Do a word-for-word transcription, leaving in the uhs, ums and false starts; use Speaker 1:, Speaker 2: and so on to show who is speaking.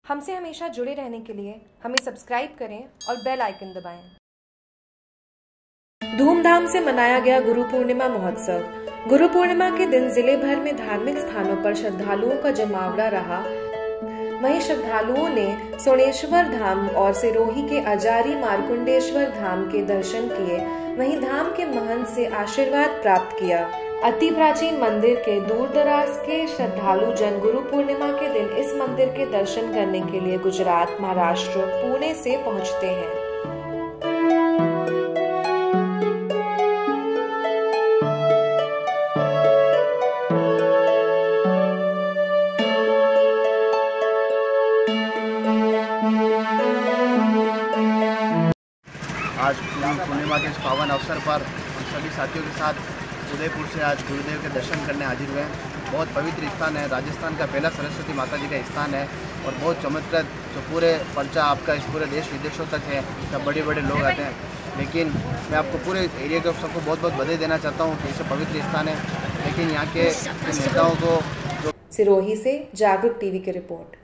Speaker 1: हमसे हमेशा जुड़े रहने के लिए हमें सब्सक्राइब करें और बेल आइकन दबाएं। धूमधाम से मनाया गया गुरु पूर्णिमा महोत्सव। गुरु पूर्णिमा के दिन जिले भर में धार्मिक स्थानों पर श्रद्धालुओं का जमावड़ा रहा। वहीं श्रद्धालुओं ने सोनेश्वर धाम और सिरोही के अजारी मार्कुंडेश्वर धाम के दर्शन किए। वहीं धाम के महंत से आशीर्वाद प्राप्त किया। अति प्राचीन मंदिर के दूर दराज के श्रद्धालु जन गुरु पूर्णिमा के दिन इस मंदिर के दर्शन करने के लिए गुजरात, महाराष्ट्र, पुणे से पहुंचते हैं।
Speaker 2: आज गुरु पूर्णिमा के इस पावन अवसर पर हम सभी साथियों के साथ उदयपुर से आज गुरुदेव के दर्शन करने हाजिर हुए हैं। बहुत पवित्र स्थान है, राजस्थान का पहला सरस्वती माता जी का स्थान है और बहुत चमत्कार जो पूरे पर्चा आपका इस पूरे देश विदेशों तक है। सब बड़े बड़े लोग आते हैं, लेकिन मैं आपको पूरे एरिया के सबको बहुत बहुत बधाई देना चाहता हूँ कि इसे पवित्र स्थान है। लेकिन यहाँ के नेताओं को
Speaker 1: सिरोही से जागरूक टीवी की रिपोर्ट।